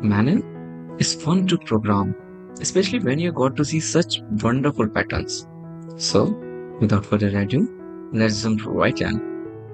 Manim is fun to program, especially when you got to see such wonderful patterns. So, without further ado, let's jump right in.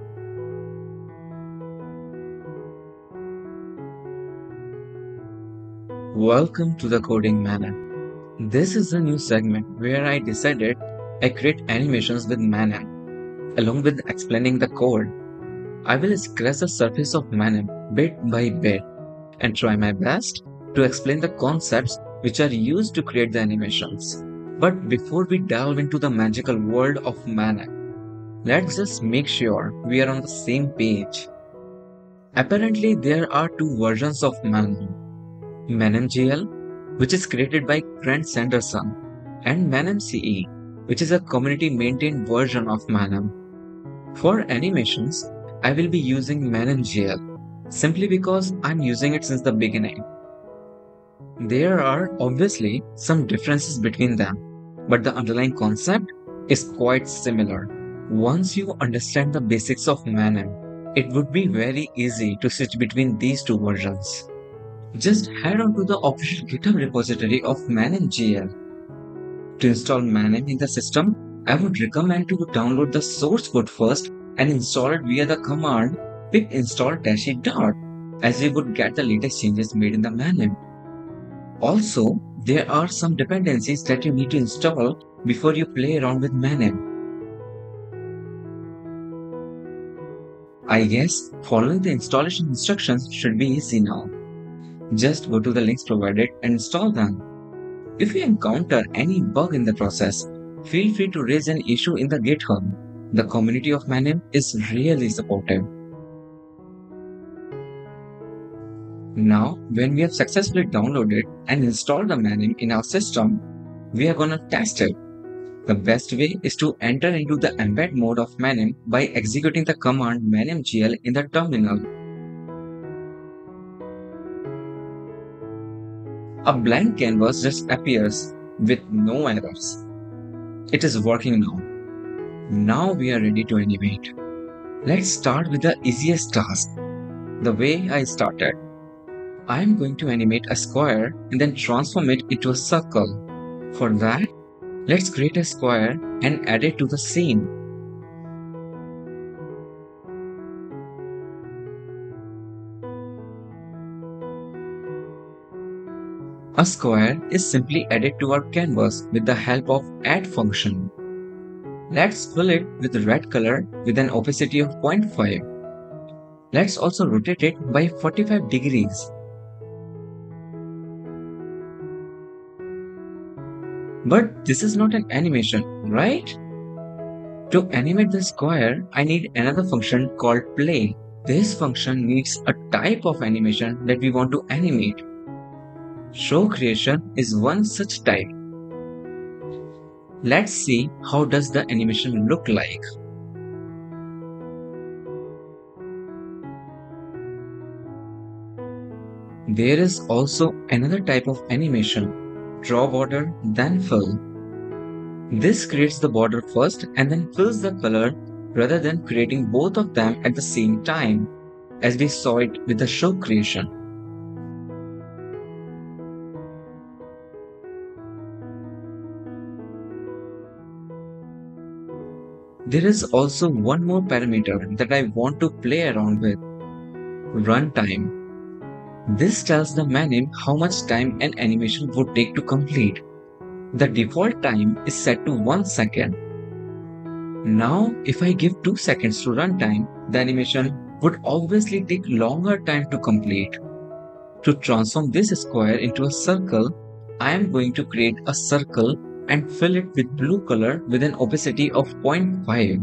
Welcome to the CodingManim. This is the new segment where I decided I create animations with Manim. Along with explaining the code, I will scratch the surface of Manim bit by bit and try my best to explain the concepts which are used to create the animations. But before we delve into the magical world of Manim, let's just make sure we are on the same page. Apparently, there are two versions of Manim. ManimGL, which is created by Grant Sanderson, and ManimCE, which is a community-maintained version of Manim. For animations, I will be using ManimGL, simply because I'm using it since the beginning. There are obviously some differences between them, but the underlying concept is quite similar. Once you understand the basics of Manim, it would be very easy to switch between these two versions. Just head on to the official GitHub repository of ManimGL. To install Manim in the system, I would recommend to download the source code first and install it via the command pip install -e dart, as you would get the latest changes made in the Manim. Also, there are some dependencies that you need to install before you play around with Manim. I guess following the installation instructions should be easy now. Just go to the links provided and install them. If you encounter any bug in the process, feel free to raise an issue in the GitHub. The community of Manim is really supportive. Now, when we have successfully downloaded and installed the Manim in our system, we are gonna test it. The best way is to enter into the embed mode of Manim by executing the command ManimGL in the terminal. A blank canvas just appears with no errors. It is working now. Now we are ready to animate. Let's start with the easiest task. The way I started. I am going to animate a square and then transform it into a circle. For that, let's create a square and add it to the scene. A square is simply added to our canvas with the help of add function. Let's fill it with red color with an opacity of 0.5. Let's also rotate it by 45 degrees. But this is not an animation, right? To animate the square, I need another function called play. This function needs a type of animation that we want to animate. Show creation is one such type. Let's see how does the animation look like. There is also another type of animation, draw border then fill. This creates the border first and then fills the color rather than creating both of them at the same time, as we saw it with the show creation. There is also one more parameter that I want to play around with, runtime. This tells the Manim how much time an animation would take to complete. The default time is set to 1 second. Now, if I give 2 seconds to runtime, the animation would obviously take longer time to complete. To transform this square into a circle, I am going to create a circle and fill it with blue color with an opacity of 0.5.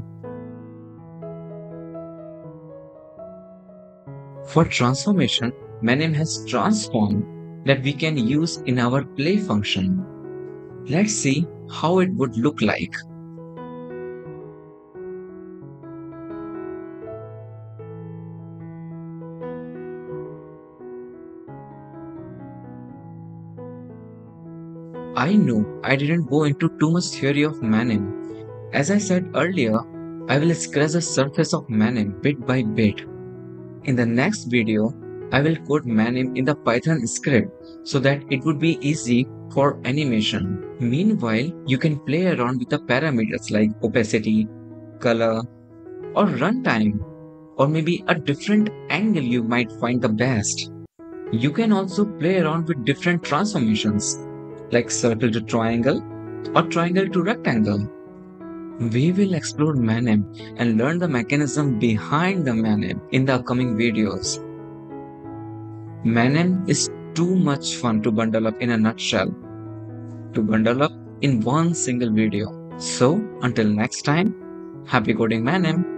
For transformation, Manim has transform that we can use in our play function. Let's see how it would look like. I know I didn't go into too much theory of Manim. As I said earlier, I will scratch the surface of Manim bit by bit. In the next video, I will code Manim in the Python script so that it would be easy for animation. Meanwhile, you can play around with the parameters like opacity, color, or runtime, or maybe a different angle you might find the best. You can also play around with different transformations like circle to triangle or triangle to rectangle. We will explore Manim and learn the mechanism behind the Manim in the upcoming videos. Manim is too much fun to bundle up in a nutshell, to bundle up in one single video. So until next time, happy coding Manim!